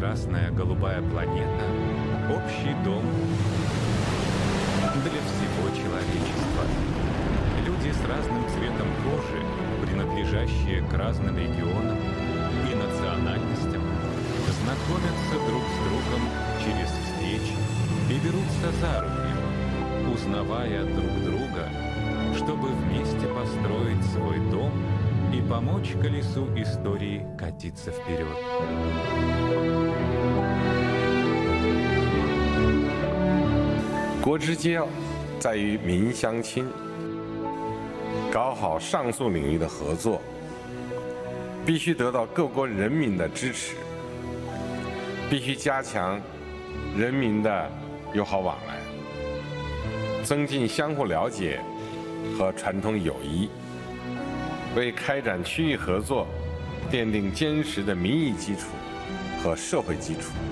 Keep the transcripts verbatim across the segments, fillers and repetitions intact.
прекрасная голубая планета — общий дом для всего человечества. Люди с разным цветом кожи, принадлежащие к разным регионам и национальностям, знакомятся друг с другом через встречи и берутся за руки, узнавая друг друга, чтобы вместе построить свой дом и помочь колесу истории катиться вперед. 国之间在于民相亲，搞好上述领域的合作，必须得到各国人民的支持，必须加强人民的友好往来，增进相互了解和传统友谊，为开展区域合作奠定坚实的民意基础和社会基础。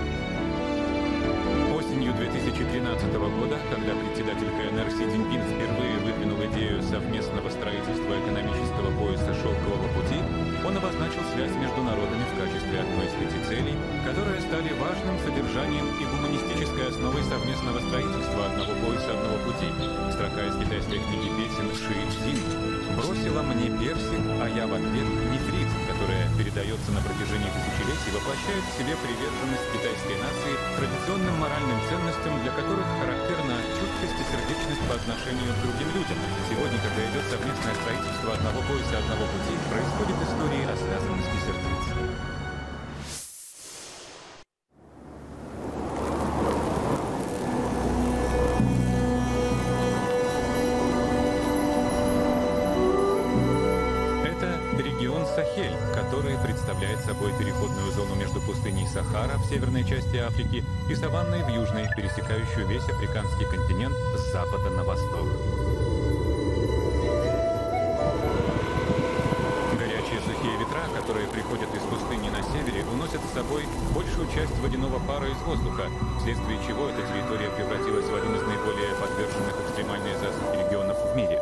Осенью две тысячи тринадцатого года, когда председатель КНР Си Цзиньпин впервые выдвинул идею совместного строительства экономического пояса «Шелкового пути», он обозначил связь между народами в качестве одной из пяти целей, которые стали важным содержанием и гуманистической основой совместного строительства одного пояса одного пути. Строка из китайской книги песен «Ши Цзин» бросила мне персик, а я в ответ нефрит, которая передается на протяжении тысячелетий, воплощает в себе приверженность китайской нации традиционным моральным ценностям, для которых характерна чуткость и сердечность по отношению к другим людям. Сегодня, когда идет совместное строительство одного пояса одного пути, происходит история о связанности сердец. Сахель, который представляет собой переходную зону между пустыней Сахара в северной части Африки и саванной в южной, пересекающую весь африканский континент с запада на восток. Горячие сухие ветра, которые приходят из пустыни на севере, уносят с собой большую часть водяного пара из воздуха, вследствие чего эта территория превратилась в один из наиболее подверженных экстремальной засухе регионов в мире.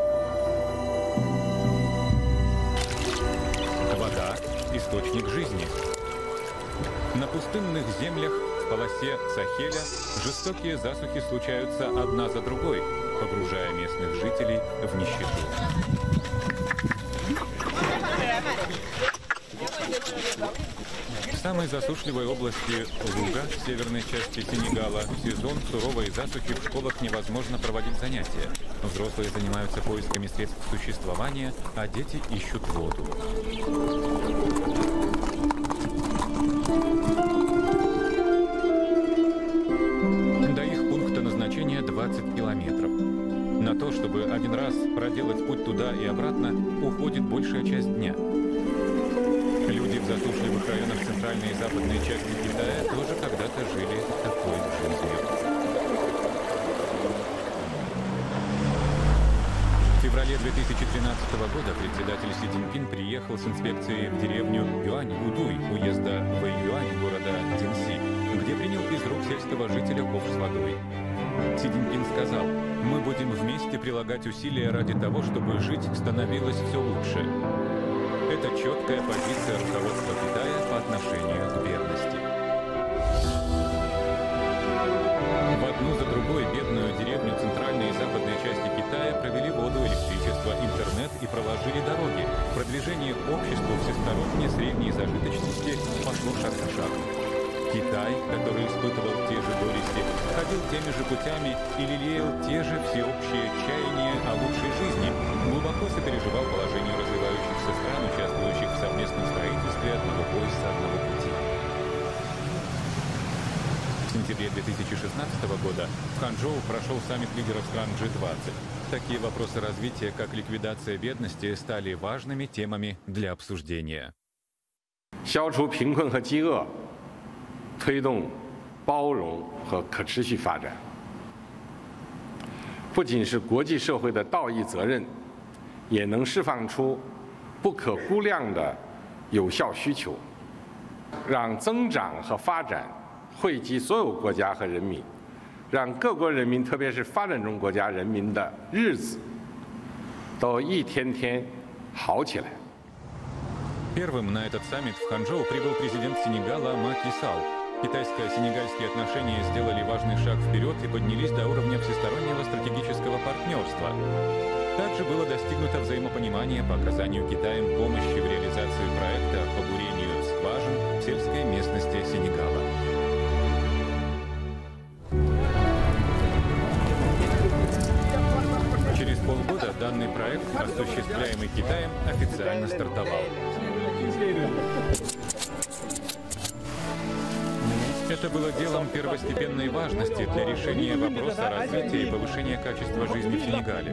Вода – источник жизни. На пустынных землях в полосе Сахеля жестокие засухи случаются одна за другой, погружая местных жителей в нищету. В самой засушливой области Луга, в северной части Сенегала, в сезон суровой засухи в школах невозможно проводить занятия. Взрослые занимаются поисками средств существования, а дети ищут воду. До их пункта назначения двадцать километров. На то, чтобы один раз проделать путь туда и обратно, уходит большая часть дня. Люди в засушливых районах центральной и западной части Китая тоже когда-то жили такой жизнью. В феврале две тысячи тринадцатого года председатель Си Цзиньпин приехал с инспекцией в деревню Юань-Удуй, уезда Вэйюань города Цзинси, где принял из рук сельского жителя ковш с водой. Си Цзиньпин сказал: «Мы будем вместе прилагать усилия ради того, чтобы жить становилось все лучше». Это четкая позиция руководства Китая по отношению к бедности. В одну за другой бедную деревню центральной и западной части Китая провели воду, электричество, интернет и проложили дороги. Продвижение к обществу всесторонне средней зажиточности пошло шаг за шагом. Китай, который испытывал те же горести, ходил теми же путями и лелеял те же всеобщие чаяния о лучшей жизни, глубоко сопереживал положению развивающихся стран, участвующих в совместном строительстве одного пояса одного пути. В сентябре две тысячи шестнадцатого года в Ханчжоу прошел саммит лидеров стран джи двадцать. Такие вопросы развития, как ликвидация бедности, стали важными темами для обсуждения. 消除贫困和饥饿，推动包容和可持续发展，不仅是国际社会的道义责任，也能释放出不可估量的有效需求，让增长和发展惠及所有国家和人民，让各国人民，特别是发展中国家人民的日子都一天天好起来。 Первым на этот саммит в Ханчжоу прибыл президент Сенегала Маки Салл. Китайско-сенегальские отношения сделали важный шаг вперед и поднялись до уровня всестороннего стратегического партнерства. Также было достигнуто взаимопонимание по оказанию Китаем помощи в реализации проекта по бурению скважин в сельской местности Сенегала. Через полгода данный проект, осуществляемый Китаем, официально стартовал. Это было делом первостепенной важности для решения вопроса развития и повышения качества жизни в Сенегале.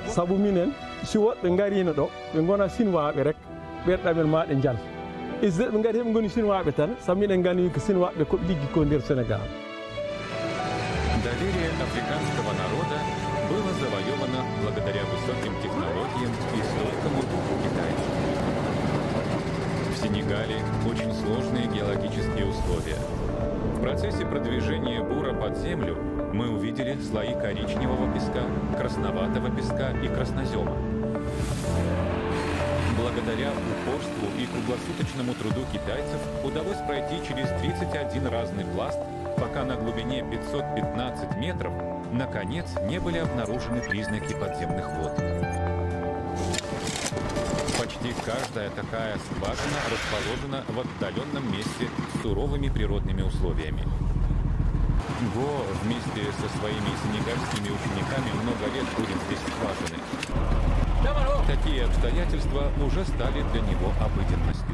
Доверие африканского народа было завоевано благодаря высоким технологиям и стойкому духу китайцев. В Сенегале очень сложные геологические условия. В процессе продвижения бура под землю мы увидели слои коричневого песка, красноватого песка и краснозема. Благодаря упорству и круглосуточному труду китайцев удалось пройти через тридцать один разный пласт, пока на глубине пятьсот пятнадцать метров наконец не были обнаружены признаки подземных вод. Почти каждая такая скважина расположена в отдаленном месте с суровыми природными условиями. Го вместе со своими сенегальскими учениками много лет будет здесь скважины. Такие обстоятельства уже стали для него обыденностью.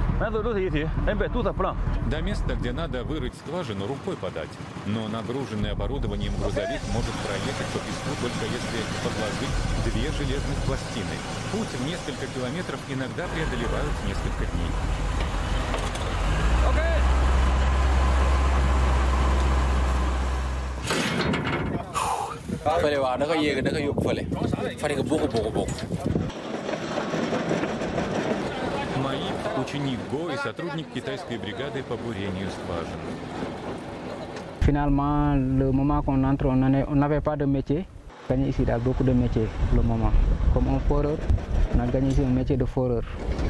До места, где надо вырыть скважину, рукой подать. Но нагруженный оборудованием грузовик может проехать по песку только если подложить две железных пластины. Путь в несколько километров иногда преодолевают несколько дней. Маиб – ученик Го и сотрудник китайской бригады по бурению скважин. Finalement, le moment qu'on entre, on n'avait pas de métier. On a gagné ici beaucoup de métiers pour le moment. Comme un foreur, on a gagné ici un métier de foreur.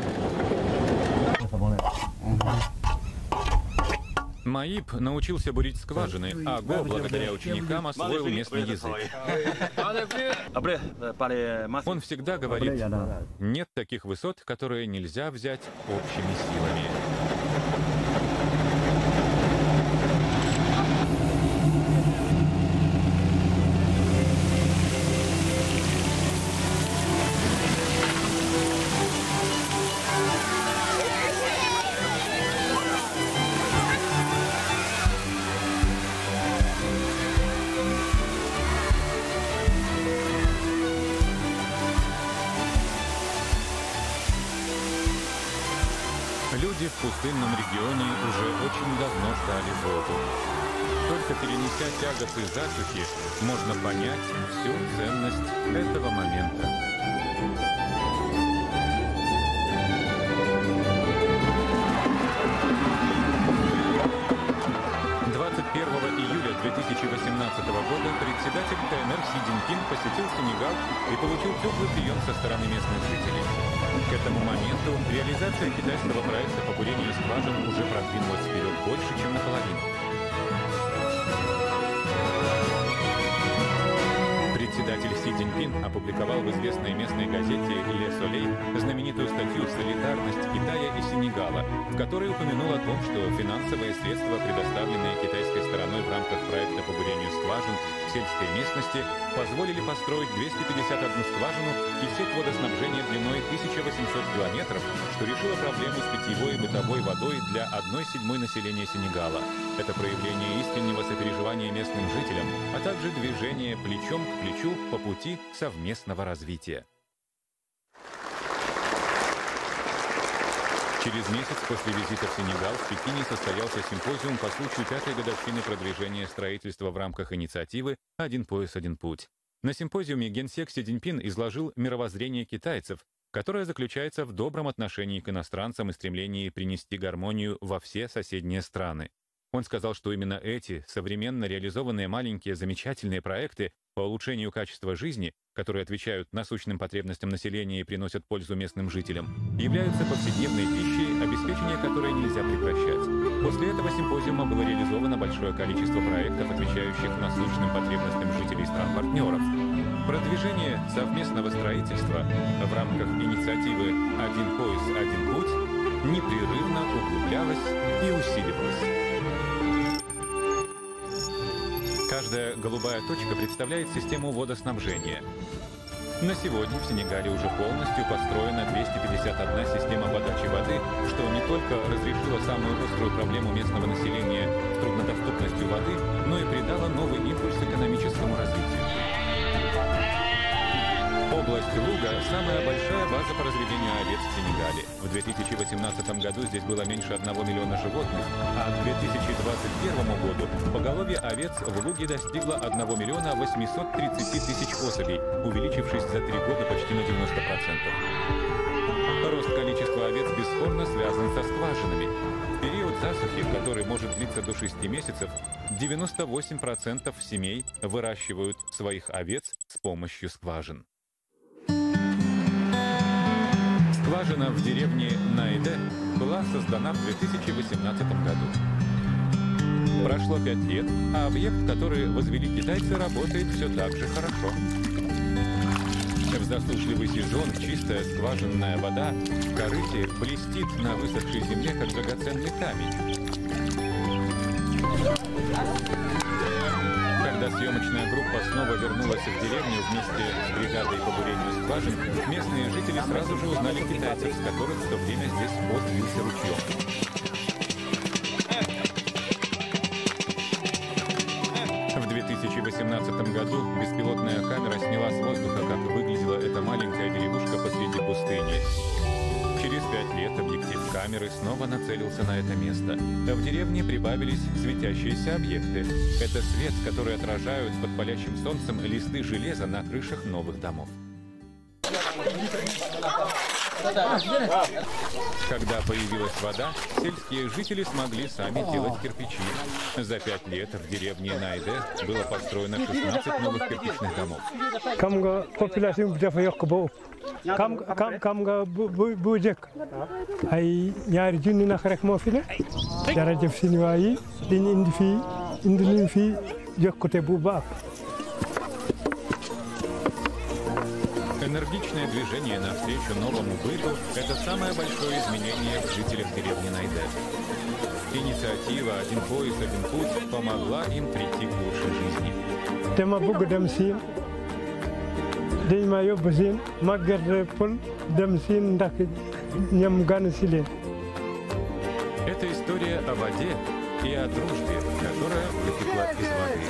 Маиб научился бурить скважины, а Го, благодаря ученикам, освоил местный язык. Он всегда говорит, нет таких высот, которые нельзя взять общими силами. Люди в пустынном регионе уже очень давно ждали воду. Только перенеся тяготы засухи, можно понять всю ценность этого момента. двадцать первого июля две тысячи восемнадцатого года председатель КНР Си Цзиньпин посетил Сенегал и получил теплый прием со стороны местных жителей. К этому моменту реализация китайского проекта по бурению скважин уже продвинулась вперед больше, чем наполовину. Председатель Си Цзиньпин опубликовал в известной местной газете «Ле Солей» знаменитую статью «Солидарность Китая и Сенегала», в которой упомянул о том, что финансовые средства, предоставленные китайской стороной в рамках проекта по бурению скважин в сельской местности, позволили построить двести пятьдесят одну скважину и сеть водоснабжения длиной тысяча восемьсот километров, что решило проблему с питьевой и бытовой водой для одной седьмой населения Сенегала. Это проявление искреннего сопереживания местным жителям, а также движение плечом к плечу по пути совместного развития. Через месяц после визита в Сенегал в Пекине состоялся симпозиум по случаю пятой годовщины продвижения строительства в рамках инициативы «Один пояс, один путь». На симпозиуме генсек Си Цзиньпин изложил мировоззрение китайцев, которое заключается в добром отношении к иностранцам и стремлении принести гармонию во все соседние страны. Он сказал, что именно эти современно реализованные маленькие замечательные проекты по улучшению качества жизни, которые отвечают насущным потребностям населения и приносят пользу местным жителям, являются повседневной пищей, обеспечение которой нельзя прекращать. После этого симпозиума было реализовано большое количество проектов, отвечающих насущным потребностям жителей стран-партнеров. Продвижение совместного строительства в рамках инициативы «Один пояс, один путь» непрерывно углублялось и усиливалось. Каждая голубая точка представляет систему водоснабжения. На сегодня в Сенегале уже полностью построена двести пятьдесят одна система подачи воды, что не только разрешило самую острую проблему местного населения с труднодоступностью воды, но и придало новый импульс экономическому развитию. Область Луга – самая большая база по разведению овец в Сенегале. В две тысячи восемнадцатом году здесь было меньше одного миллиона животных, а к две тысячи двадцать первому году поголовье овец в Луге достигло одного миллиона восьмисот тридцати тысяч особей, увеличившись за три года почти на девяносто процентов. Рост количества овец бесспорно связан со скважинами. В период засухи, который может длиться до шести месяцев, девяносто восемь процентов семей выращивают своих овец с помощью скважин. Скважина в деревне Найде была создана в две тысячи восемнадцатом году. Прошло пять лет, а объект, который возвели китайцы, работает все так же хорошо. В засушливый сезон чистая скважинная вода в корыте блестит на высохшей земле, как драгоценный камень. Когда съемочная группа снова вернулась в деревню вместе с бригадой по бурению скважин, местные жители сразу же узнали китайцев, с которых в то время здесь пот лился ручьем. В две тысячи восемнадцатом году беспилотная камера сняла с воздуха, как выглядела эта маленькая деревушка посреди пустыни. Через пять лет объектив камеры снова нацелился на это место. В деревне прибавились светящиеся объекты. Это свет, который отражают под палящим солнцем листы железа на крышах новых домов. Когда появилась вода, сельские жители смогли сами делать кирпичи. За пять лет в деревне Найде было построено шестнадцать новых кирпичных домов. Kam kam kam nga bu bu jëkk ay ñaari junni nak rek moo fi ne dara jëf Chinois yi dañu indi fii indi nañ fii jokkute bu baax. Энергичное движение навстречу новому быту – это самое большое изменение в жителях деревни Найде. Инициатива «Один пояс, один путь» помогла им прийти к лучшей жизни. Дама bëgg dem Siin dañ ma yóbbu Siin ma gerte pël dem Siin ndax ñam gan si leen. Это история о воде и о дружбе, которая вытекла из воды.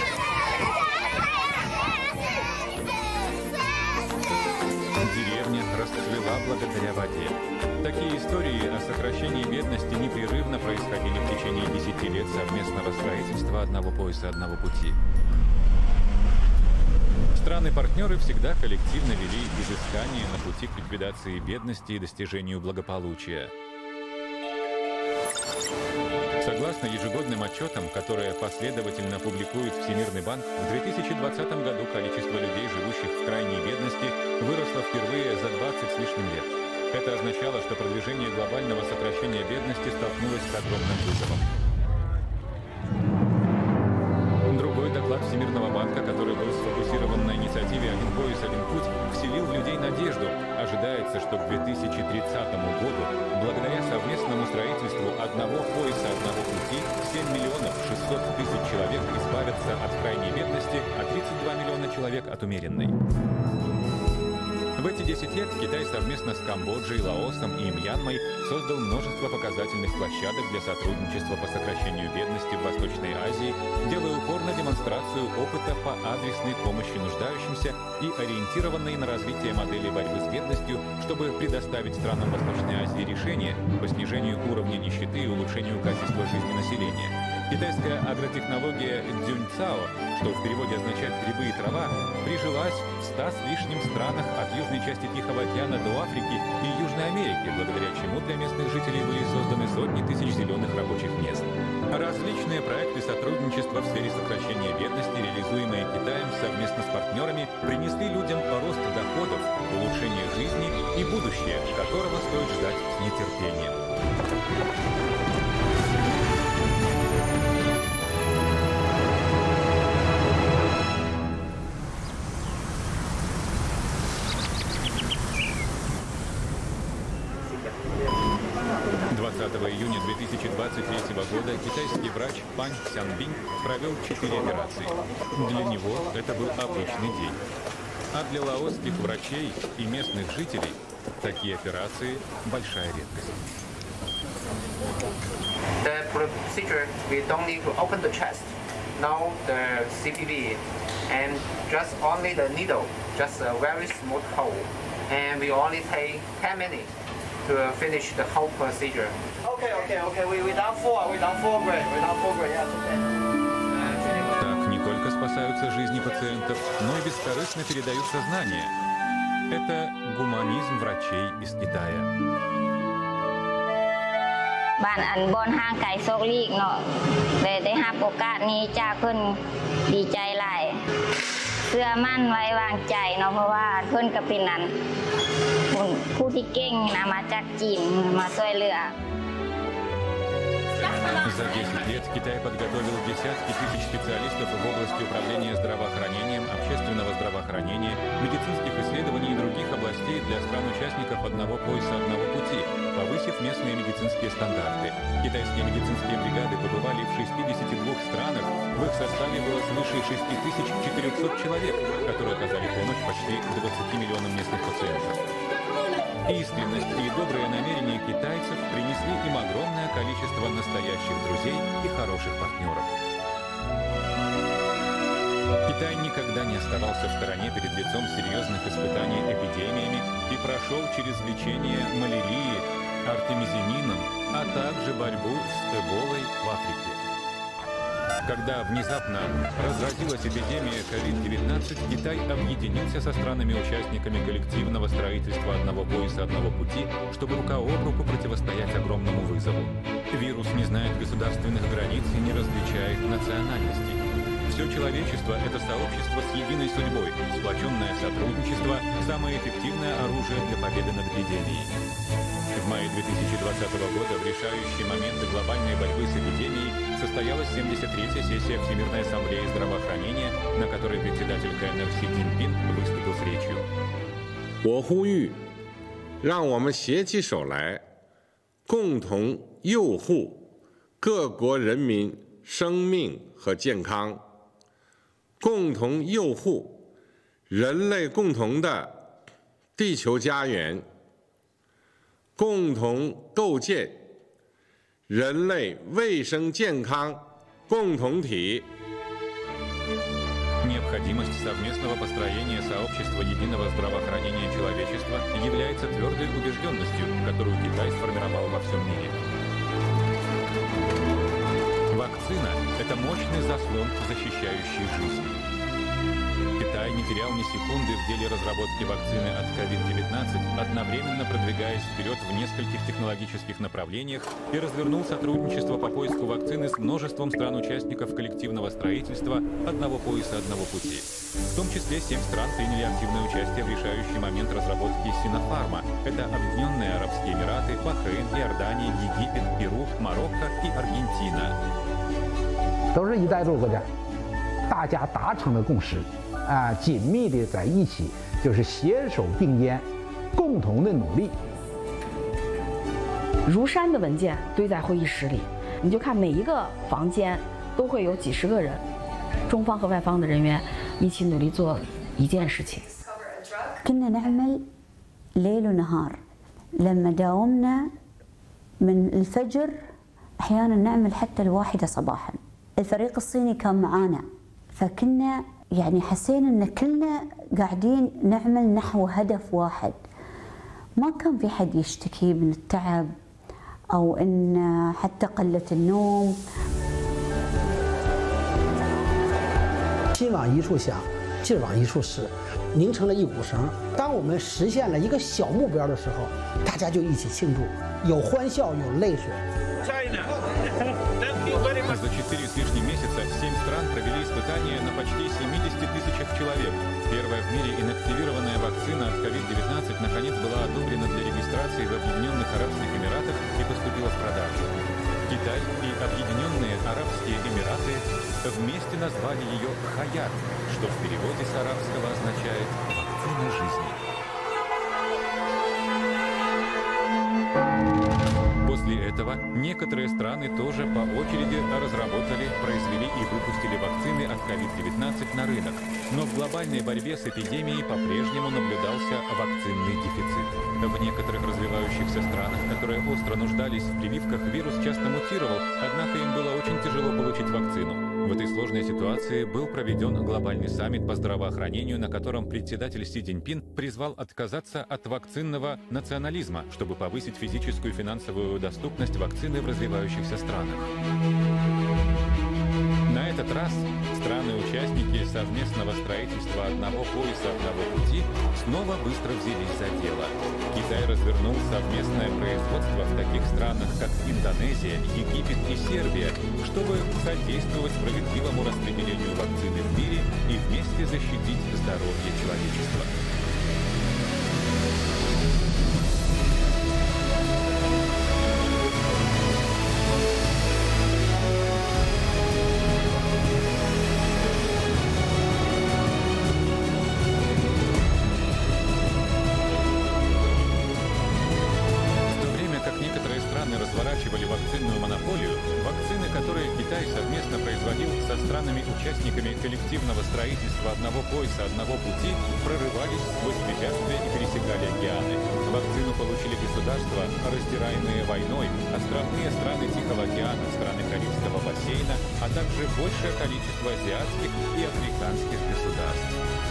Деревня расцвела благодаря воде. Такие истории о сокращении бедности непрерывно происходили в течение десяти лет совместного строительства одного пояса, одного пути. Страны-партнеры всегда коллективно вели изыскания на пути к ликвидации бедности и достижению благополучия. Согласно ежегодным отчетам, которые последовательно публикует Всемирный банк, в две тысячи двадцатом году количество людей, живущих в крайней бедности, выросло впервые за двадцать с лишним лет. Это означало, что продвижение глобального сокращения бедности столкнулось с огромным вызовом. Другой доклад Всемирного банка, который был сфокусирован на инициативе «Один пояс, один путь», вселил в людей надежду. Ожидается, что к две тысячи тридцатому году, благодаря совместному строительству одного пояса, одного пути, семь миллионов шестьсот тысяч человек избавятся от крайней бедности, а тридцать два миллиона человек от умеренной. В эти десять лет Китай совместно с Камбоджей, Лаосом и Мьянмой создал множество показательных площадок для сотрудничества по сокращению бедности в Восточной Азии, делая упор на демонстрацию опыта по адресной помощи нуждающимся и ориентированной на развитие модели борьбы с бедностью, чтобы предоставить странам Восточной Азии решения по снижению уровня нищеты и улучшению качества жизни населения. Китайская агротехнология дзюньцао, что в переводе означает «грибы и трава», прижилась в ста с лишним странах от южной части Тихого океана до Африки и Южной Америки, благодаря чему для местных жителей были созданы сотни тысяч зеленых рабочих мест. Различные проекты сотрудничества в сфере сокращения бедности, реализуемые Китаем совместно с партнерами, принесли людям рост доходов, улучшение жизни и будущее, которого стоит ждать с нетерпением. двадцатого июня две тысячи двадцать третьего года китайский врач Пань Цянбинь провел четыре операции. Для него это был обычный день. А для лаосских врачей и местных жителей такие операции – большая редкость. The procedure, we don't need to open the chest. Now the C P V and just only the needle, just a very small hole. And we only take ten minutes to finish the whole procedure. Okay, okay, okay. We we done four. We done four grade. We done four grade. Yes, okay. Так не только спасаются жизни пациентов, но и бескорыстно передают сознание. Это гуманизм врачей из Китая. บ้านอันบอนห่างไกลโซกลีกเนาะเลยได้รับโอกาสนี้จากเพิ่นดีใจหลายเชื่อมั่นไว้วางใจเนาะเพราะว่าเพิ่นก็เป็นนั้นผู้ที่เก่งนะมาจากจีนมาช่วยเหลือ За десять лет Китай подготовил десятки тысяч специалистов в области управления здравоохранением, общественного здравоохранения, медицинских исследований и других областей для стран-участников одного пояса, одного пути, повысив местные медицинские стандарты. Китайские медицинские бригады побывали в шестидесяти двух странах, в их составе было свыше шести тысяч четырехсот человек, которые оказали помощь почти двадцати миллионам местных пациентов. Искренность и добрые намерения китайцев принесли им огромное количество настоящих друзей и хороших партнеров. Китай никогда не оставался в стороне перед лицом серьезных испытаний эпидемиями и прошел через лечение малярии, артемизинином, а также борьбу с эболой в Африке. Когда внезапно разразилась эпидемия ковид девятнадцать, Китай объединился со странами-участниками коллективного строительства одного пояса, одного пути, чтобы рука об руку противостоять огромному вызову. Вирус не знает государственных границ и не различает национальностей. Все человечество – это сообщество с единой судьбой. Сплоченное сотрудничество – самое эффективное оружие для победы над эпидемией. В мае две тысячи двадцатого года в решающие моменты глобальной борьбы с эпидемией состоялась семьдесят третья сессия Всемирной ассамблеи здравоохранения, на которой председатель КНР Си Цзиньпин выступил с речью. 我呼吁，让我们携起手来，共同佑护各国人民生命和健康，共同佑护人类共同的地球家园。 共同构建人类卫生健康共同体。 Необходимость совместного построения сообщества единого здравоохранения человечества является твердой убежденностью, которую Китай сформировал во всем мире. Вакцина – это мощный заслон, защищающий жизнь. Китай не терял ни секунды в деле разработки вакцины от ковид девятнадцать, одновременно продвигаясь вперед в нескольких технологических направлениях и развернул сотрудничество по поиску вакцины с множеством стран-участников коллективного строительства одного пояса, одного пути. В том числе семь стран приняли активное участие в решающий момент разработки Синофарма. Это Объединенные Арабские Эмираты, Бахрейн, Иордания, Египет, Перу, Марокко и Аргентина. 都是一带一路国家，大家达成了共识。 啊，紧密的在一起，就是携手并肩，共同的努力。 如山的文件堆在会议室里，你就看每一个房间都会有几十个人，中方和外方的人员一起努力做一件事情。 كنا نعمل ليل ونهار، لما داومنا من الفجر أحيانا نعمل حتى الواحدة صباحا. الفريق الصيني كان معانا، فكنا يعني حسينا ان كلنا قاعدين نعمل نحو هدف واحد. ما كان في حد يشتكي من التعب او ان حتى قلة النوم. 心往一处想，劲往一处使，拧成了一股绳。当我们实现了一个小目标的时候，大家就一起庆祝，有欢笑，有泪水。China, thank you very much. За четыре с лишним месяца семь стран провели испытания на почти семидесяти тысячах человек. Первая в мире инактивированная вакцина от ковид девятнадцать наконец была одобрена для регистрации в Объединенных Арабских Эмиратах и поступила в продажу. Китай и Объединенные Арабские Эмираты вместе назвали ее «Хаят», что в переводе с арабского означает «вакцина жизни». После этого некоторые страны тоже по очереди разработали, произвели и выпустили вакцины от ковид девятнадцать на рынок. Но в глобальной борьбе с эпидемией по-прежнему наблюдался вакцинный дефицит. В некоторых развивающихся странах, которые остро нуждались в прививках, вирус часто мутировал, однако им было очень тяжело получить вакцину. В этой сложной ситуации был проведен глобальный саммит по здравоохранению, на котором председатель Си Цзиньпин призвал отказаться от вакцинного национализма, чтобы повысить физическую и финансовую доступность вакцины в развивающихся странах. На этот раз страны-участники совместного строительства одного пояса, одного пути снова быстро взялись за дело. Китай развернул совместное производство в таких странах, как Индонезия, Египет и Сербия, чтобы содействовать справедливому распределению вакцины в мире и вместе защитить здоровье человечества. Разворачивали вакцинную монополию, вакцины, которые Китай совместно производил со странами-участниками коллективного строительства одного пояса, одного пути, прорывались сквозь препятствия и пересекали океаны. Вакцину получили государства, раздираемые войной, островные страны Тихого океана, страны Карибского бассейна, а также большее количество азиатских и африканских государств.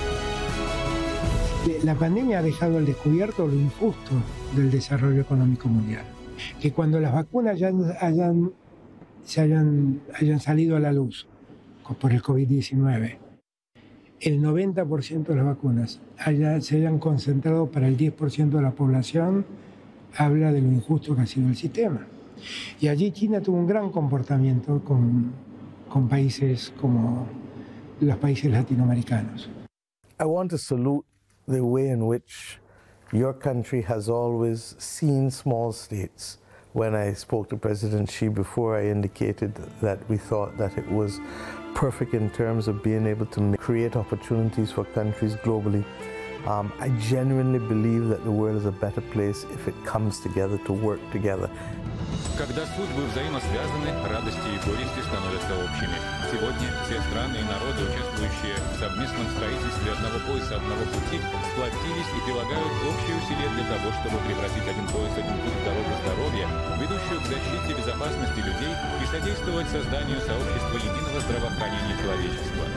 La pandemia ha dejado al descubierto lo injusto del desarrollo económico mundial. Que cuando las vacunas ya hayan, se hayan, hayan salido a la luz por el COVID diecinueve, el noventa por ciento de las vacunas haya, se hayan concentrado para el diez por ciento de la población, habla de lo injusto que ha sido el sistema. Y allí China tuvo un gran comportamiento con, con países como los países latinoamericanos. I want to salute the way in which your country has always seen small states. When I spoke to President Xi before, I indicated that we thought that it was perfect in terms of being able to create opportunities for countries globally. Um, I genuinely believe that the world is a better place if it comes together to work together. Когда судьбы взаимосвязаны, радости и горести становятся общими. Сегодня все страны и народы, участвующие в совместном строительстве одного пояса, одного пути, сплотились и прилагают общие усилия для того, чтобы превратить один пояс, один путь в дорогу здоровья, ведущую к защите безопасности людей и содействовать созданию сообщества единого здравоохранения человечества.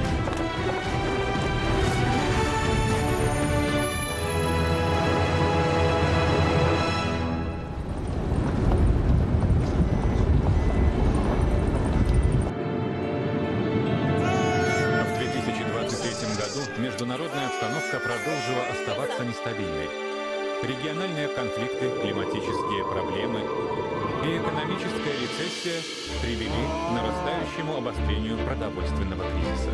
Международная обстановка продолжила оставаться нестабильной. Региональные конфликты, климатические проблемы и экономическая рецессия привели к нарастающему обострению продовольственного кризиса.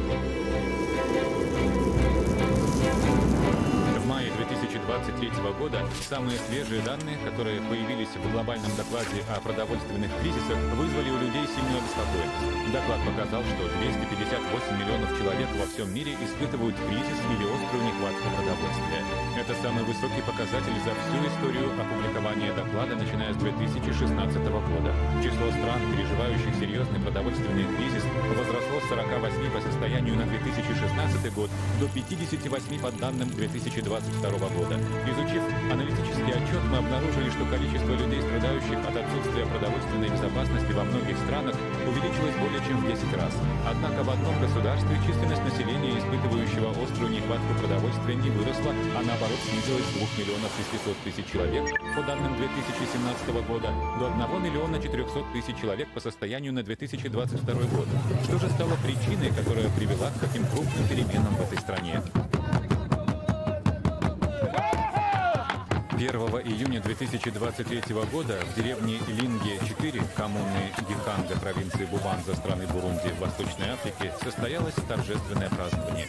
В мае две тысячи двадцать третьего года самые свежие данные, которые появились в глобальном докладе о продовольственных кризисах, вызвали у людей сильную обеспокоенность. Доклад показал, что двести пятьдесят восемь миллионов человек во всем мире испытывают кризис или острую нехватку продовольствия. Это самый высокий показатель за всю историю опубликования доклада, начиная с две тысячи шестнадцатого года. Число стран, переживающих серьезный продовольственный кризис, возросло с сорока восьми по состоянию на две тысячи шестнадцатый год до пятидесяти восьми по данным две тысячи двадцать второго года. Изучив аналитический отчет, мы обнаружили, что количество людей, страдающих от отсутствия продовольственной безопасности во многих странах, увеличилось более чем в десять раз. Однако в одном государстве численность населения, испытывающего острую нехватку продовольствия, не выросла, а наоборот снизилась с двух миллионов шестисот тысяч человек по данным две тысячи семнадцатого года до одного миллиона четырехсот тысяч человек по состоянию на две тысячи двадцать второй год. Что же стало причиной, которая привела к таким крупным переменам в этой стране? первого июня две тысячи двадцать третьего года в деревне Линге-четыре коммуны Гиканга провинции Буванза страны Бурунди в Восточной Африке состоялось торжественное празднование.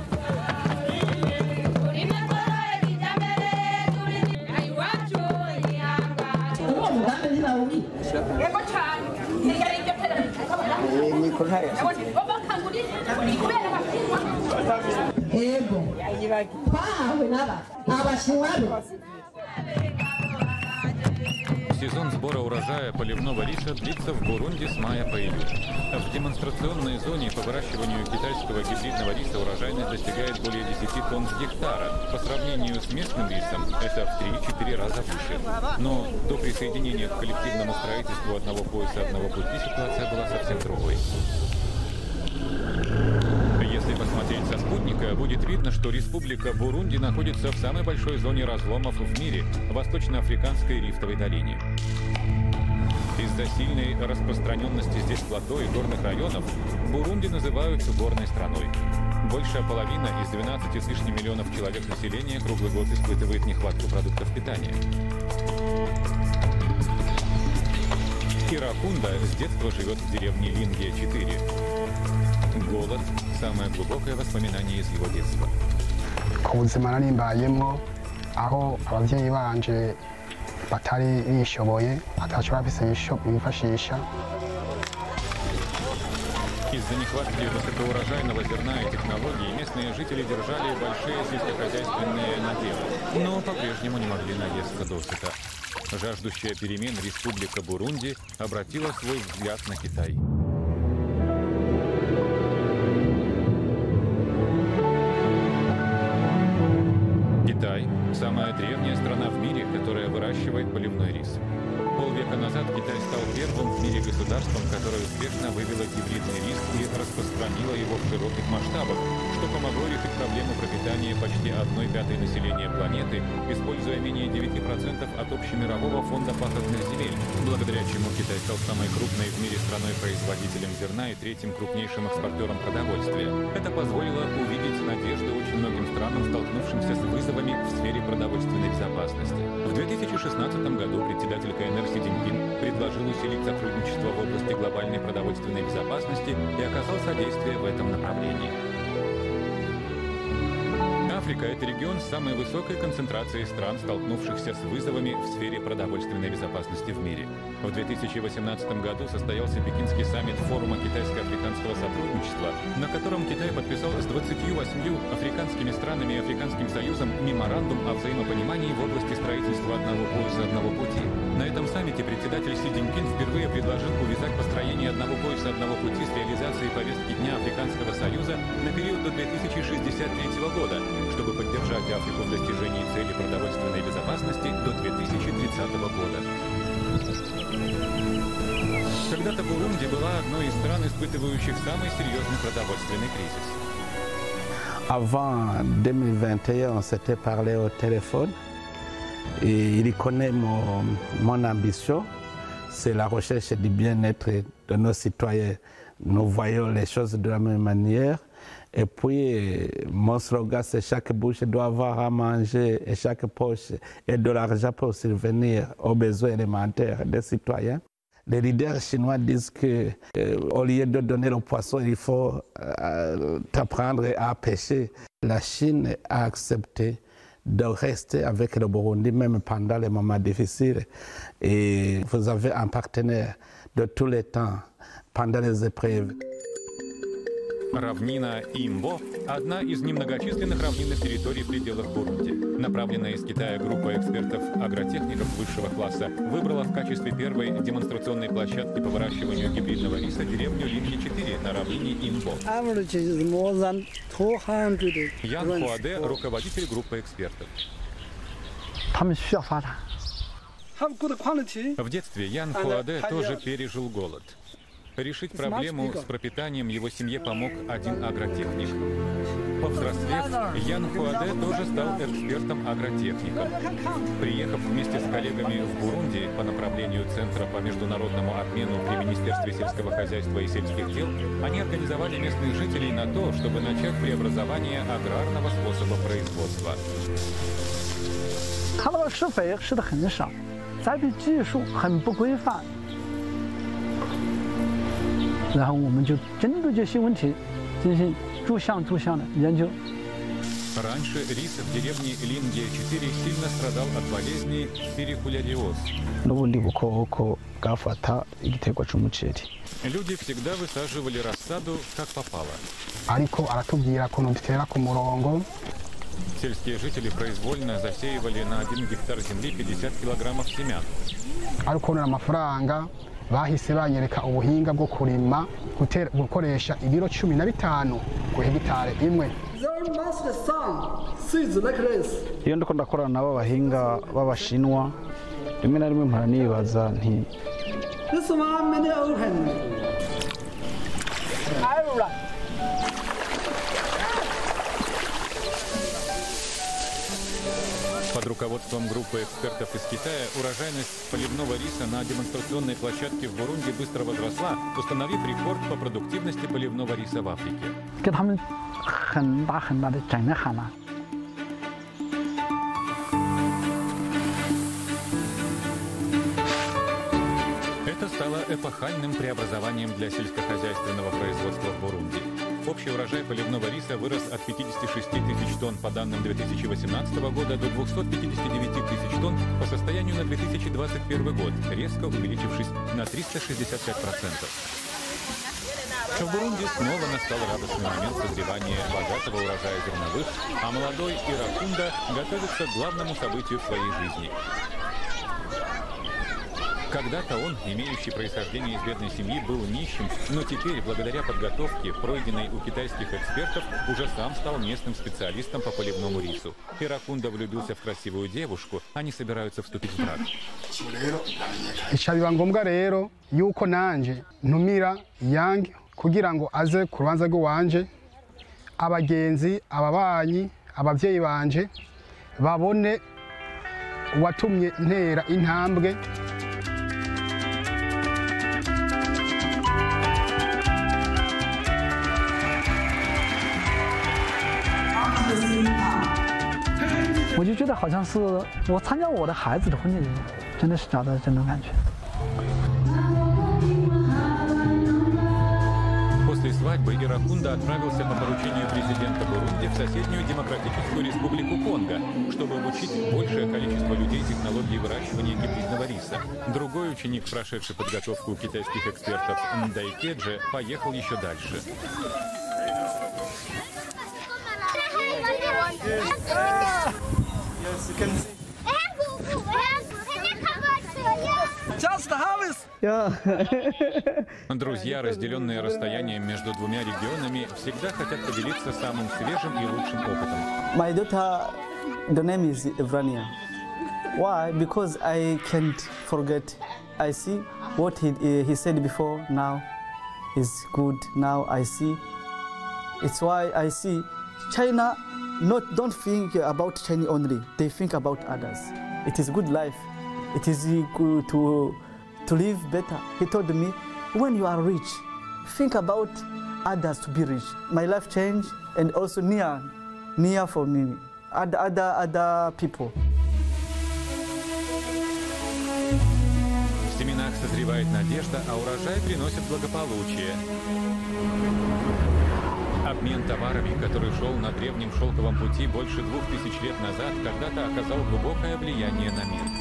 Сезон сбора урожая поливного риса длится в Бурунди с мая по июнь. В демонстрационной зоне по выращиванию китайского гибридного риса урожайность достигает более десяти тонн с гектара. По сравнению с местным рисом это в три-четыре раза выше. Но до присоединения к коллективному строительству одного пояса, одного пути ситуация была совсем другой. Если посмотреть со спутника, будет видно, что Республика Бурунди находится в самой большой зоне разломов в мире – Восточноафриканской рифтовой долине. Из-за сильной распространенности здесь плато и горных районов Бурунди называют горной страной. Большая половина из двенадцати с лишним миллионов человек населения круглый год испытывает нехватку продуктов питания. Иракунда с детства живет в деревне Линге-четыре. Голод – самое глубокое воспоминание из его детства. Из-за нехватки высокоурожайного зерна и технологий местные жители держали большие сельскохозяйственные наделы, но по-прежнему не могли наесться досыта. Жаждущая перемен Республика Бурунди обратила свой взгляд на Китай. Китай – самая древняя страна в мире, которая выращивает поливной рис. Полвека назад Китай стал первым в мире государством, которое успешно вывело гибридный рис и распространило его в широких масштабах, что помогло решить проблему пропитания почти одной пятой населения планеты, используя менее девяти процентов от общемирового фонда пахотных земель, благодаря чему Китай стал самой крупной в мире страной-производителем зерна и третьим крупнейшим экспортером продовольствия. Это позволило увидеть надежду очень многим странам, столкнувшимся с вызовами в сфере продовольственной безопасности. В две тысячи шестнадцатом году председатель КНР Си Цзиньпин предложил усилить сотрудничество в области глобальной продовольственной безопасности и оказал содействие в этом направлении. Африка – это регион с самой высокой концентрацией стран, столкнувшихся с вызовами в сфере продовольственной безопасности в мире. В две тысячи восемнадцатом году состоялся Пекинский саммит форума китайско-африканского сотрудничества, на котором Китай подписал с двадцатью восьмью африканскими странами и Африканским союзом меморандум о взаимопонимании в области строительства одного пояса, одного пути. На этом саммите председатель Си Цзиньпин впервые предложил увязать построение одного пояса, одного пути с реализацией повестки Дня Африканского союза на период до две тысячи шестьдесят третьего года, чтобы поддержать Африку в достижении цели продовольственной безопасности до две тысячи тридцатого года. Когда-то Бурунди была одной из стран, испытывающих самый серьезный продовольственный кризис. Avant deux mille vingt et un, on s'était parlé au téléphone et il connaît mon, mon ambition, c'est la recherche du bien-être de nos citoyens. Nous voyons les choses de la même manière. Et puis, mon slogan, c'est chaque bouche doit avoir à manger et chaque poche ait de l'argent pour subvenir aux besoins élémentaires des citoyens. Les leaders chinois disent que, euh, au lieu de donner le poisson, il faut euh, apprendre à pêcher. La Chine a accepté de rester avec le Burundi, même pendant les moments difficiles. Et vous avez un partenaire de tous les temps pendant les épreuves. Равнина Имбо – одна из немногочисленных равнинных территорий в пределах Бурунди. Направленная из Китая группа экспертов-агротехников высшего класса выбрала в качестве первой демонстрационной площадки по выращиванию гибридного риса деревню Линге-четыре на равнине Имбо. Ян Хуаде – руководитель группы экспертов. В детстве Ян Хуаде тоже пережил голод. Решить проблему с пропитанием его семье помог один агротехник. Повзрослев, Ян Хуаде тоже стал экспертом-агротехником. Приехав вместе с коллегами в Бурунди по направлению Центра по международному обмену при Министерстве сельского хозяйства и сельских дел, они организовали местных жителей на то, чтобы начать преобразование аграрного способа производства. 它那个施肥施的很少，栽培技术很不规范。然后我们就针对这些问题进行逐项逐项的研究。 Раньше рис в деревне Лингия четыре сильно страдал от болезни сирикуляриоз. Люди всегда высаживали рассаду как попало. Сельские жители произвольно засеивали на один гектар земли пятьдесят килограммов семян. bahise banyereka ubuhinga bwo kurima gukoresha ibiro cumi na bitanu ku hegitari imwe. Iyo ndiko ndakorana nabo bahinga b'abashinwa rimwe na rimwe mpora nibaza nti Под руководством группы экспертов из Китая урожайность поливного риса на демонстрационной площадке в Бурунди быстро возросла, установив рекорд по продуктивности поливного риса в Африке. Это стало эпохальным преобразованием для сельскохозяйственного производства в Бурунди. Общий урожай поливного риса вырос от пятидесяти шести тысяч тонн по данным две тысячи восемнадцатого года до двухсот пятидесяти девяти тысяч тонн по состоянию на две тысячи двадцать первый год, резко увеличившись на триста шестьдесят пять процентов. В Бурунди снова настал радостный момент созревания богатого урожая зерновых, а молодой Иракунда готовится к главному событию в своей жизни. Когда-то он, имеющий происхождение из бедной семьи, был нищим, но теперь, благодаря подготовке, пройденной у китайских экспертов, уже сам стал местным специалистом по поливному рису. Иракунда влюбился в красивую девушку, они собираются вступить в брак. Biba ngombwa rero yuko nanje ntumira yange kugira ngo aze ku rubanza rw'iwanje abagenzi ababanyi abavyeyi banje babone uwatumye ntera intambwe. 我就觉得好像是我参加我的孩子的婚礼一样，真的是找到这种感觉。 После свадьбы Иракунда отправился по поручению президента Бурунди в соседнюю Демократическую Республику Конго, чтобы обучить большее количество людей технологии выращивания гибридного риса. Другой ученик, прошедший подготовку китайских экспертов Ндайкеджи, поехал еще дальше. Друзья, разделенные расстоянием между двумя регионами, всегда хотят поделиться самым свежим и лучшим опытом. My daughter, the name is Evrania. Why? Because I can't forget. I see what he, he said before. Now is good. Now I see. It's why I see China. Not don't think about China only. They think about others. It is good life. It is good to to live better. He told me, when you are rich, think about others to be rich. My life changed, and also near, near for me, other other other people. В семенах созревает надежда, а урожай приносит благополучие. Обмен товарами, который шел на древнем шелковом пути больше двух тысяч лет назад, когда-то оказал глубокое влияние на мир.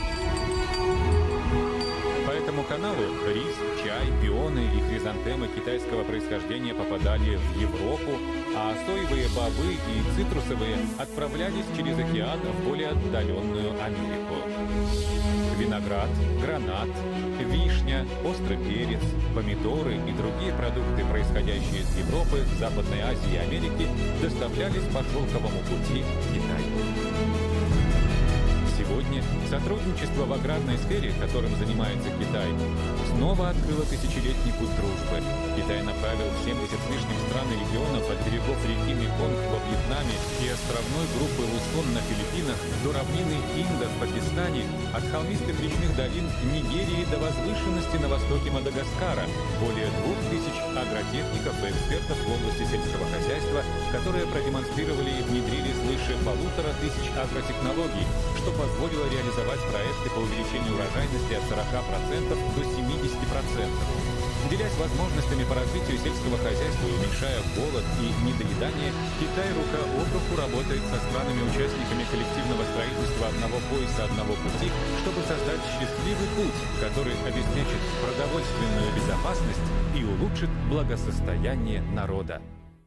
По этому каналу рис, чай, пионы и хризантемы китайского происхождения попадали в Европу, а соевые бобы и цитрусовые отправлялись через океан в более отдаленную Америку. Виноград, гранат, вишня, острый перец, помидоры и другие продукты, происходящие из Европы, Западной Азии и Америки, доставлялись по шелковому пути в Китай. Сегодня Сегодня сотрудничество в аграрной сфере, которым занимается Китай, снова открыло тысячелетний путь дружбы. Китай направил в семьдесят с лишним стран и регионов от берегов реки Меконг во Вьетнаме и островной группы Лусон на Филиппинах до равнины Инда в Пакистане, от холмистых речных долин Нигерии до возвышенности на востоке Мадагаскара, более двух тысяч агротехников и экспертов в области сельского хозяйства, которые продемонстрировали и внедрили свыше полутора тысяч агротехнологий, что позволило реализовать проекты по увеличению урожайности от сорока процентов до семидесяти процентов. Делясь возможностями по развитию сельского хозяйства и уменьшая голод и недоедание, Китай рука об руку работает со странами-участниками коллективного строительства одного пояса, одного пути, чтобы создать счастливый путь, который обеспечит продовольственную безопасность и улучшит благосостояние народа.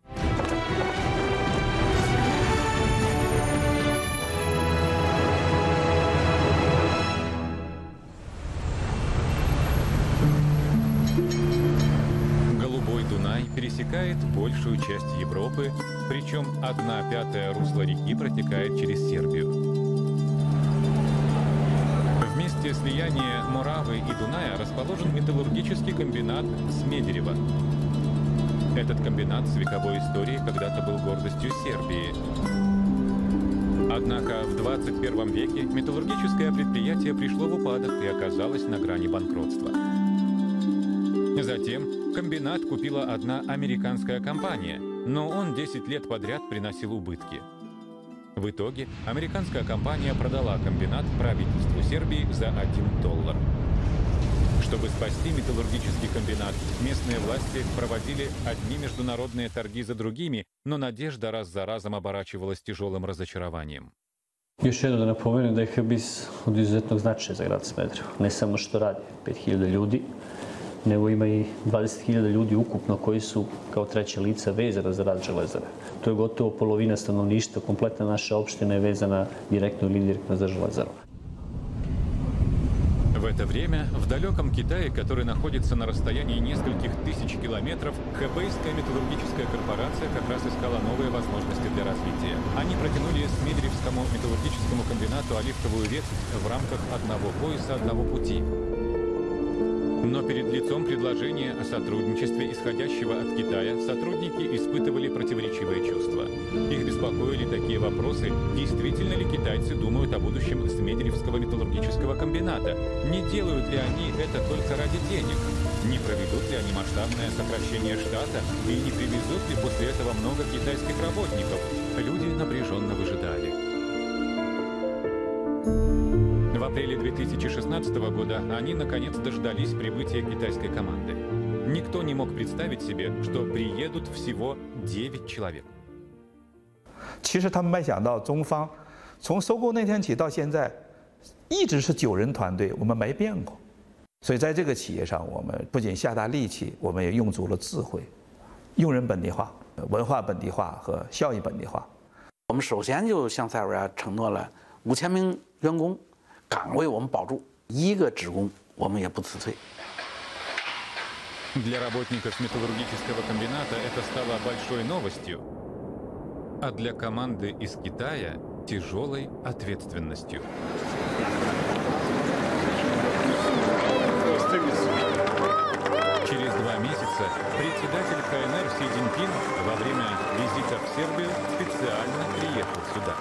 Пересекает большую часть Европы, причем одна пятая русла реки протекает через Сербию. В месте слияния Моравы и Дуная расположен металлургический комбинат Смедерево. Этот комбинат с вековой историей когда-то был гордостью Сербии. Однако в двадцать первом веке металлургическое предприятие пришло в упадок и оказалось на грани банкротства. Затем комбинат купила одна американская компания, но он десять лет подряд приносил убытки. В итоге американская компания продала комбинат правительству Сербии за один доллар. Чтобы спасти металлургический комбинат, местные власти проводили одни международные торги за другими, но надежда раз за разом оборачивалась тяжелым разочарованием. Još jedno da napomenem da je Herbis od izuzetnog značaja za grad Smederevo. Ne samo što radi pet hiljada ljudi, nego ima i dvadeset hiljada ljudi ukupno koji su kao treće lica vezana za rad železare. To je gotovo polovina stanovništva, kompletna naša opština je vezana direktno ili indirektno za železaru. В это время в далеком Китае, который находится на расстоянии нескольких тысяч километров, Хэбэйская металлургическая корпорация как раз искала новые возможности для развития. Они протянули Смедеревскому металлургическому комбинату оливковую ветвь в рамках одного пояса, одного пути. Но перед лицом предложения о сотрудничестве, исходящего от Китая, сотрудники испытывали противоречивые чувства. Их беспокоили такие вопросы: действительно ли китайцы думают о будущем Смедеревского металлургического комбината? Не делают ли они это только ради денег? Не проведут ли они масштабное сокращение штата? И не привезут ли после этого много китайских работников? Люди напряженно выжидали. В апреле две тысячи шестнадцатого года они, наконец, дождались прибытия китайской команды. Никто не мог представить себе, что приедут всего девять человек. 其实他们没想到，中方从收购那天起到现在，一直是九人团队，我们没变过。所以在这个企业上，我们不仅下大力气，我们也用足了智慧，用人本地化、文化本地化和效益本地化。 我们首先就向塞尔维亚承诺了五千名员工。 岗位我们保住，一个职工我们也不辞退。 Для работников металлургического комбината это стало большой новостью, а для команды из Китая – тяжелой ответственностью. Через два месяца председатель КНР Си Цзиньпин во время визита в Сербию специально приехал сюда.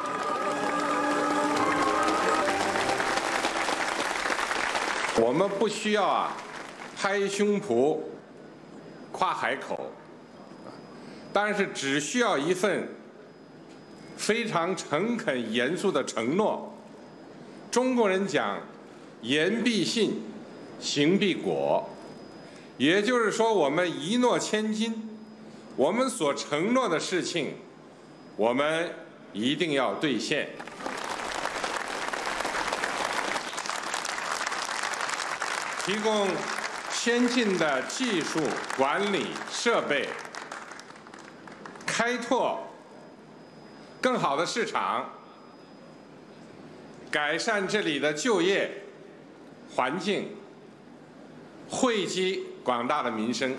我们不需要啊，拍胸脯、夸海口，但是只需要一份非常诚恳、严肃的承诺。中国人讲“言必信，行必果”，也就是说，我们一诺千金，我们所承诺的事情，我们一定要兑现。 提供先进的技术、管理设备，开拓更好的市场，改善这里的就业环境，惠及广大的民生。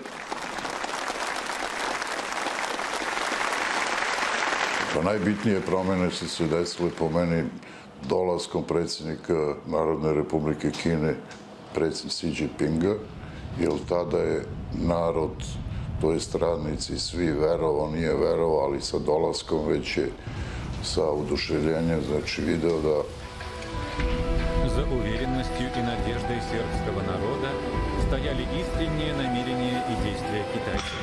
Pa najbitnije promjene su se desile po meni dolaskom predsjednika Narodne Republike Kine, predsjednik Xi Jinpinga, jer tada je narod, to jest radnici, svi verovao, nije verovao, ali sa dolaskom već je sa oduševljenjem, znači video da... За уверенностью и надеждой сербского народа стояли искренние намерения и действия китайцев.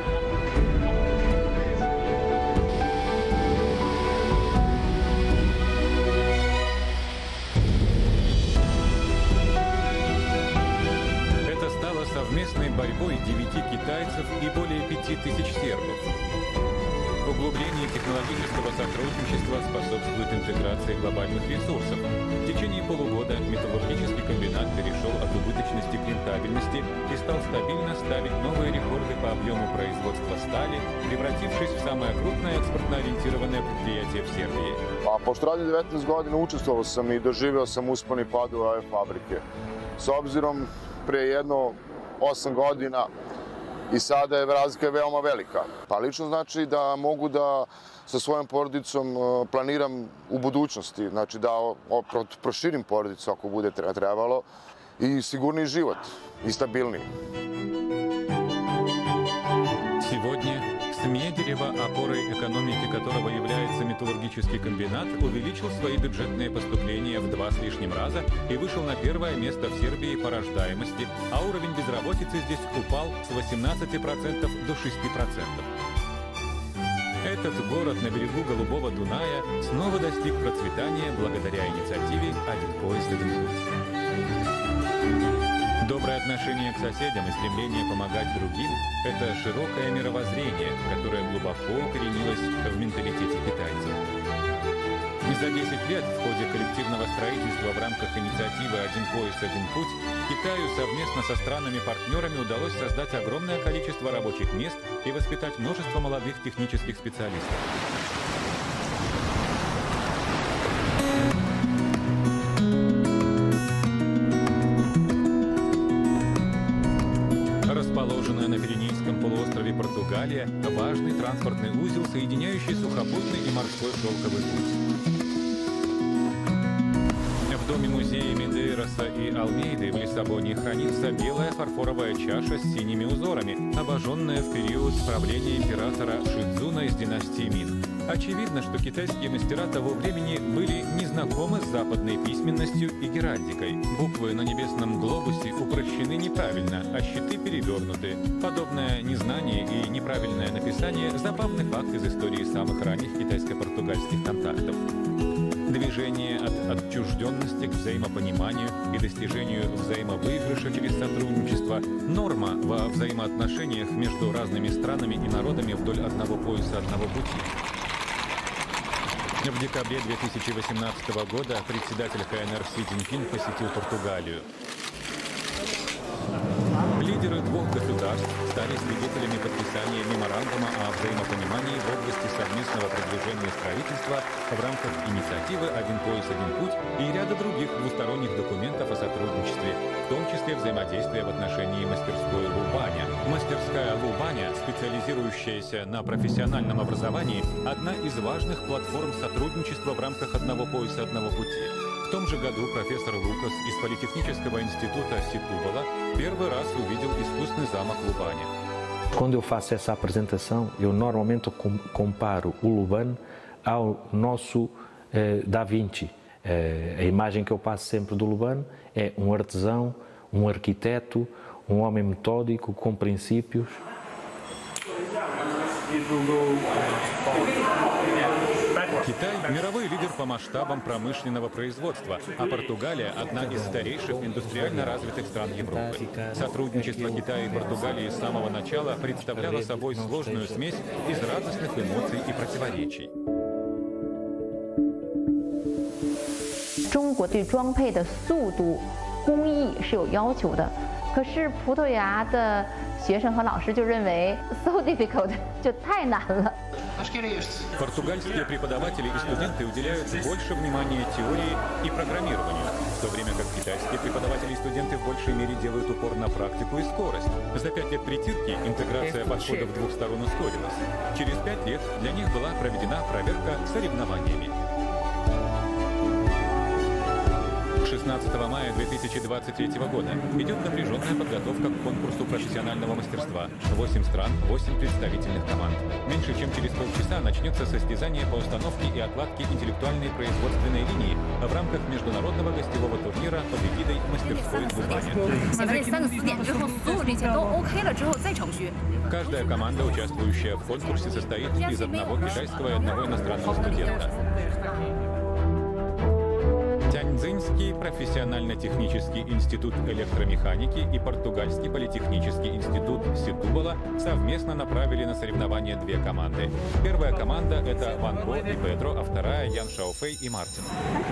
Это стало совместной борьбой девяти китайцев и более пяти тысяч сербов. Углубление технологического сотрудничества способствует интеграции глобальных ресурсов. В течение полугода металлургический комбинат перешел от убыточности к рентабельности и стал стабильно ставить новые рекорды по объему производства стали, превратившись в самое крупное экспортно-ориентированное предприятие в Сербии. A pošto radim devetnaest godina, učestvovao sam i doživeo sam uspon i pad ove fabrike. S obzirom pre jedno osam godina i sada je razlika veoma velika. Pa lično znači da mogu da sa svojom porodicom planiram u budućnosti, znači da proširim porodicu ako bude trebalo i sigurniji život i stabilniji. Сегодня Смедерево, опорой экономики которого является металлургический комбинат, увеличил свои бюджетные поступления в два с лишним раза и вышел на первое место в Сербии по рождаемости, а уровень безработицы здесь упал с восемнадцати процентов до шести процентов. Этот город на берегу Голубого Дуная снова достиг процветания благодаря инициативе «Один поезд, один путь». Доброе отношение к соседям и стремление помогать другим – это широкое мировоззрение, которое глубоко укоренилось в менталитете китайцев. И за десять лет в ходе коллективного строительства в рамках инициативы «Один поезд, один путь» Китаю совместно со странами-партнерами удалось создать огромное количество рабочих мест и воспитать множество молодых технических специалистов. Расположенная на Пиренейском полуострове Португалия – важный транспортный узел, соединяющий сухопутный и морской шелковый путь. В доме-музее Медейроса и Алмейды в Лиссабоне хранится белая фарфоровая чаша с синими узорами, обожженная в период правления императора Шидзуна из династии Мин. Очевидно, что китайские мастера того времени были не знакомы с западной письменностью и геральдикой. Буквы на небесном глобусе упрощены неправильно, а щиты перевернуты. Подобное незнание и неправильное написание – забавный факт из истории самых ранних китайско-португальских контактов. Движение от отчужденности к взаимопониманию и достижению взаимовыигрыша через сотрудничество – норма во взаимоотношениях между разными странами и народами вдоль одного пояса, одного пути. В декабре две тысячи восемнадцатого года председатель КНР Си Цзиньпин посетил Португалию. Лидеры двух государств стали свидетелями подписания меморандума о взаимопонимании в области совместного продвижения строительства в рамках инициативы «Один пояс, один путь» и ряда других двусторонних документов о сотрудничестве, в том числе взаимодействия в отношении мастерской Лубаня. Мастерская Лубаня, специализирующаяся на профессиональном образовании, одна из важных платформ сотрудничества в рамках «Одного пояса, одного пути». В том же году профессор Лукас из Политехнического института Сетúbala первый раз увидел искусный замок Лубаня. Quando eu faço essa apresentação, eu normalmente comparo o Luban ao nosso eh, Da Vinci. Eh, a imagem que eu passo sempre do Luban é um artesão, um arquiteto, um homem metódico, com princípios. Китай – мировой лидер по масштабам промышленного производства, а Португалия – одна из старейших индустриально развитых стран Европы. Сотрудничество Китая и Португалии с самого начала представляло собой сложную смесь из радостных эмоций и противоречий. 中国对装配的速度、工艺是有要求的，可是葡萄牙的学生和老师就认为 so difficult 就太难了。 Португальские преподаватели и студенты уделяют больше внимания теории и программированию, в то время как китайские преподаватели и студенты в большей мере делают упор на практику и скорость. За пять лет притирки интеграция подходов двух сторон ускорилась. Через пять лет для них была проведена проверка соревнованиями. шестнадцатого мая две тысячи двадцать третьего года идет напряженная подготовка к конкурсу профессионального мастерства. Восемь стран, восемь представительных команд. Меньше чем через полчаса начнется состязание по установке и отладке интеллектуальной производственной линии в рамках международного гостевого турнира под эгидой мастерской в Лубане. Каждая команда, участвующая в конкурсе, состоит из одного китайского и одного иностранного студента. Тяньцзинский профессионально-технический институт электромеханики и Португальский политехнический институт Сетубала совместно направили на соревнования две команды. Первая команда — это Ван Бо и Педро, а вторая — Ян Шаофэй и Мартин.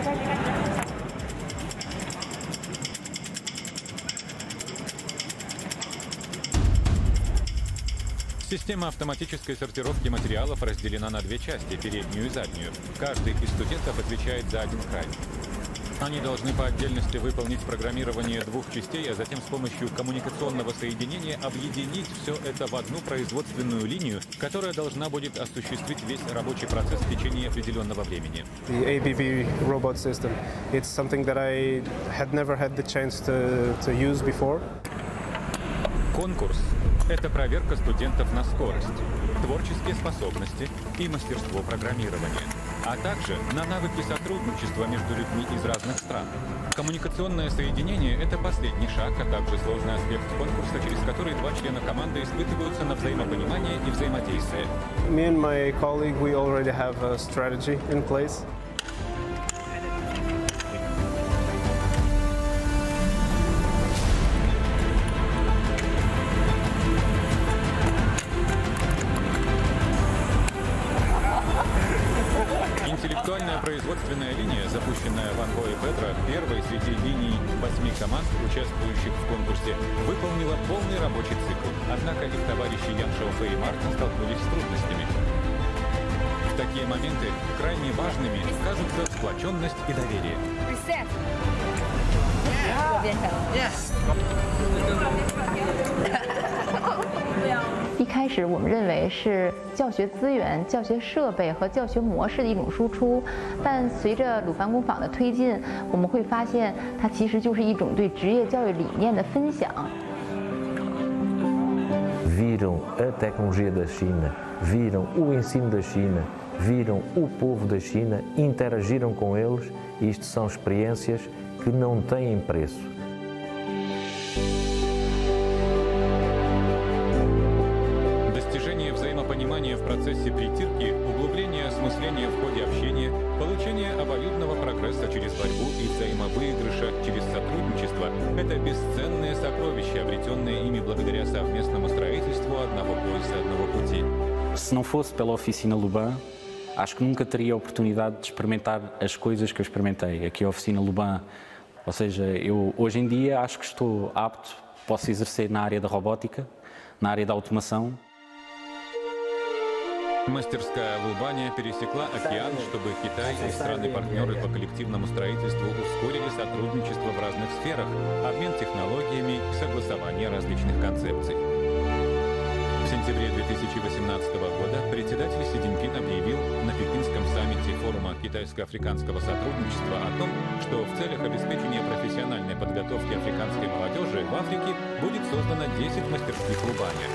Система автоматической сортировки материалов разделена на две части, переднюю и заднюю. Каждый из студентов отвечает за один край. Они должны по отдельности выполнить программирование двух частей, а затем с помощью коммуникационного соединения объединить все это в одну производственную линию, которая должна будет осуществить весь рабочий процесс в течение определенного времени. The A B B robot system. It's something that I had never had the chance to, to use before. Конкурс — это проверка студентов на скорость, творческие способности и мастерство программирования, а также на навыки сотрудничества между людьми из разных стран. Коммуникационное соединение — это последний шаг, а также сложный аспект конкурса, через который два члена команды испытываются на взаимопонимание и взаимодействие. Me and my colleague, we already have a strategy in place. Интеллектуальная производственная линия, запущенная Ван Бо и Педро, первой среди линий восьми команд, участвующих в конкурсе, выполнила полный рабочий цикл. Однако их товарищи Ян Шаофэй и Мартин столкнулись с трудностями. В такие моменты крайне важными кажутся сплоченность и доверие. Yeah. 一开始我们认为是教学资源、教学设备和教学模式的一种输出，但随着鲁班工坊的推进，我们会发现它其实就是一种对职业教育理念的分享。 Viram a tecnologia da China, viram o ensino da China, viram o povo da China, interagiram com eles. Isto são experiências que não têm preço. Достижение взаимопонимания в процессе притирки, углубление осмысления в ходе общения, получение обоюдного прогресса через борьбу и взаимовыигрыша через сотрудничество — это бесценные сокровища, обретенные ими благодаря совместному строительству одного пояса, одного пути. Se não fosse pela oficina Luban, acho que nunca teria a oportunidade de experimentar as coisas que eu experimentei aqui a oficina Luban. Ou seja, eu hoje em dia acho que estou apto, posso exercer na área da robótica, na área da automação. Мастерская в Лубане пересекла океан, чтобы Китай и страны-партнеры по коллективному строительству ускорили сотрудничество в разных сферах, обмен технологиями и согласование различных концепций. В сентябре две тысячи восемнадцатого года председатель Си Цзиньпин объявил на Пекинском саммите форума китайско-африканского сотрудничества о том, что в целях обеспечения профессиональной подготовки африканской молодежи в Африке будет создано десять мастерских в Лубане.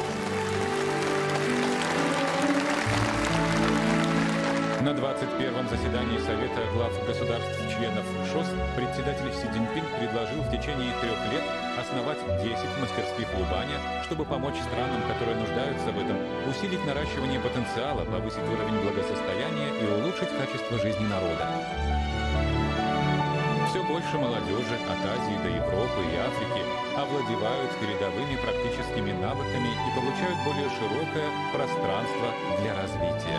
На двадцать первом заседании Совета глав государств-членов ШОС председатель Си Цзиньпин предложил в течение трех лет основать десять мастерских в Лубане, чтобы помочь странам, которые нуждаются в этом, усилить наращивание потенциала, повысить уровень благосостояния и улучшить качество жизни народа. Все больше молодежи от Азии до Европы и Африки овладевают передовыми практическими навыками и получают более широкое пространство для развития.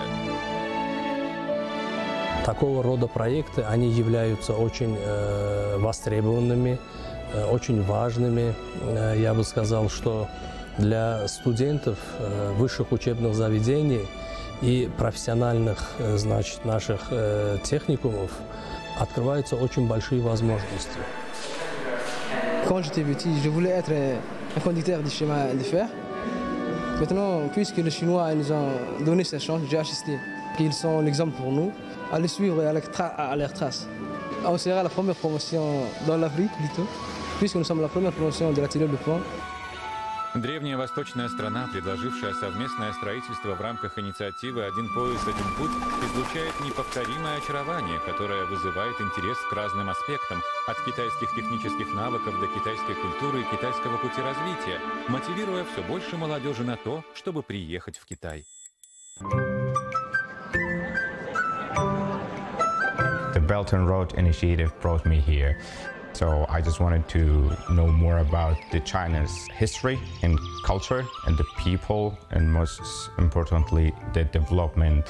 Такого рода проекты, они являются очень э, востребованными, э, очень важными. Э, я бы сказал, что для студентов э, высших учебных заведений и профессиональных, э, значит, наших э, техникумов открываются очень большие возможности. Quand j'étais petit, je voulais être un conducteur de chemin de fer. Maintenant, puisque les Chinois nous ont donné cette chance, j'ai assisté. Ils sont l'exemple pour nous, à les suivre et à leur trace. on sera la première promotion dans l'Afrique plutôt, puisque nous sommes la première promotion de la tirure de plomb. Древняя восточная страна, предложившая совместное строительство в рамках инициативы «Один пояс, один путь», излучает неповторимое очарование, которое вызывает интерес к разным аспектам, от китайских технических навыков до китайской культуры и китайского пути развития, мотивируя все больше молодежи на то, чтобы приехать в Китай. The Belt and Road Initiative brought me here. So I just wanted to know more about the China's history and culture and the people, and most importantly, the development.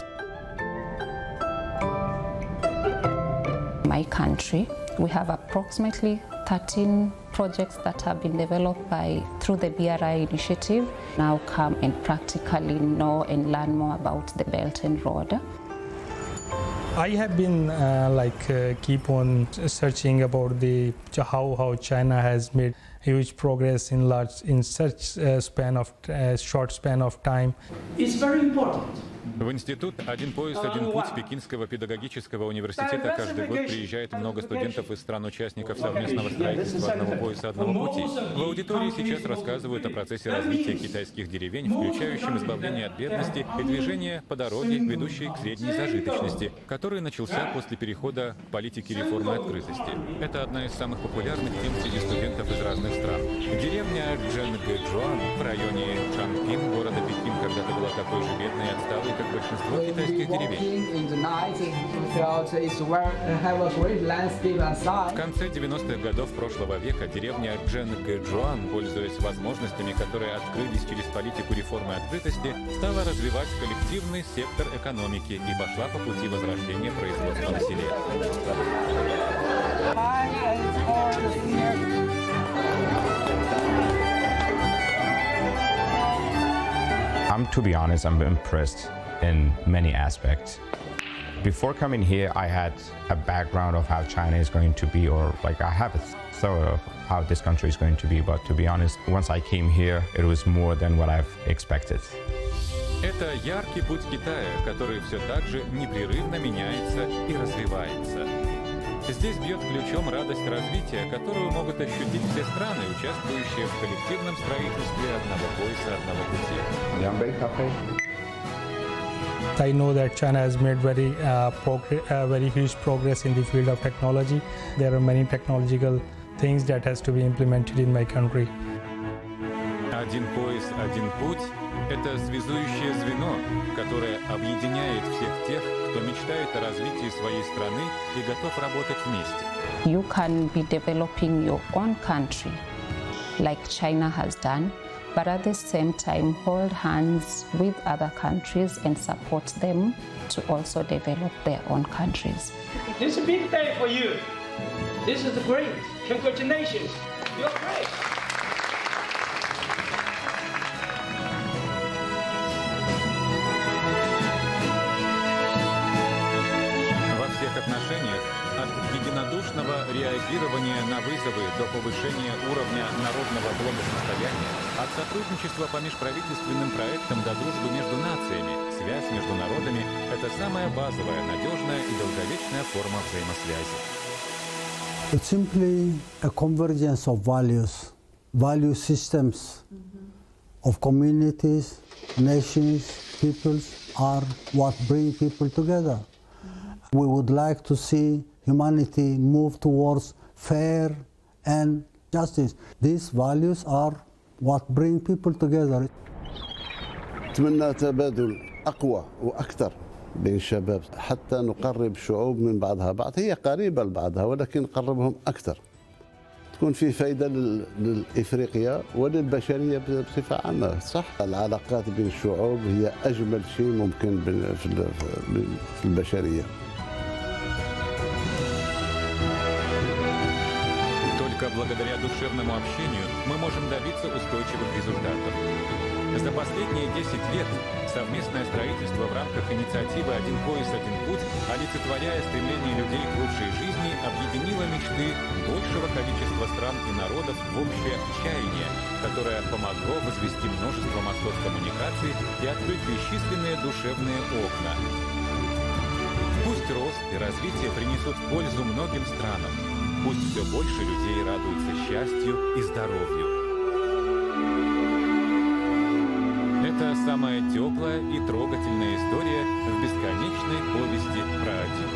My country, we have approximately thirteen projects that have been developed by through the B R I initiative. Now come and practically know and learn more about the Belt and Road. I have been uh, like uh, keep on searching about the how how China has made huge progress in large in such a span of uh, short span of time. It's very important. В институт «Один пояс, один путь» Пекинского педагогического университета каждый год приезжает много студентов из стран-участников совместного строительства «Одного пояса, одного пути». В аудитории сейчас рассказывают о процессе развития китайских деревень, включающем избавление от бедности и движение по дороге, ведущей к средней зажиточности, который начался после перехода к политике реформы открытости. Это одна из самых популярных тем среди студентов из разных стран. Деревня Чжэнгэджуан в районе Чанпин города Пекин когда-то была такой же бедной и отсталой, как большинство китайских деревень. В конце девяностых годов прошлого века деревня Чжэнгэджуан, пользуясь возможностями, которые открылись через политику реформы открытости, стала развивать коллективный сектор экономики и пошла по пути возрождения производства на селе. I'm, to be honest, I'm impressed in many aspects. Before coming here, I had a background of how China is going to be, or like I have a thought of how this country is going to be, but to be honest, once I came here, it was more than what I've expected. Это яркий путь Китая, который все так же непрерывно меняется и развивается. Здесь бьет ключом радость развития, которую могут ощутить все страны, участвующие в коллективном строительстве одного пояса, одного пути. I'm very happy. I know that China has made very, uh, uh, very huge progress in the field of technology. There are many technological things that has to be implemented in my country. Один пояс, один путь – это связующее звено, которое объединяет всех тех, кто мечтает о развитии своей страны и готов работать вместе. You can be developing your own country, like China has done, but at the same time hold hands with other countries and support them to also develop their own countries. This is a big day for you. This is great. Congratulations. You're great. Отношениях от единодушного реагирования на вызовы до повышения уровня народного благосостояния, от сотрудничества по межправительственным проектам до дружбы между нациями, связь между народами – это самая базовая, надежная и долговечная форма взаимосвязи. It's simply a convergence of values, value systems of communities, nations, peoples are what bring people together. We would like to see humanity move towards fair and justice. These values are what bring people together. أتمنى تبادل أقوى وأكثر بين الشباب حتى نقرب شعوب من بعضها بعض. هي قريبة لبعضها ولكن نقربهم أكثر. تكون في فائدة لإفريقيا وللبشرية بصفة عامة. صح العلاقات بين الشعوب هي أجمل شيء ممكن في البشرية. Только благодаря душевному общению мы можем добиться устойчивых результатов. За последние десять лет совместное строительство в рамках инициативы «Один пояс, один путь», олицетворяя стремление людей к лучшей жизни, объединило мечты большего количества стран и народов в общее чаяние, которое помогло возвести множество мостов коммуникаций и открыть бесчисленные душевные окна. Пусть рост и развитие принесут пользу многим странам. Пусть все больше людей радуются счастью и здоровью. Это самая теплая и трогательная история в бесконечной повести про один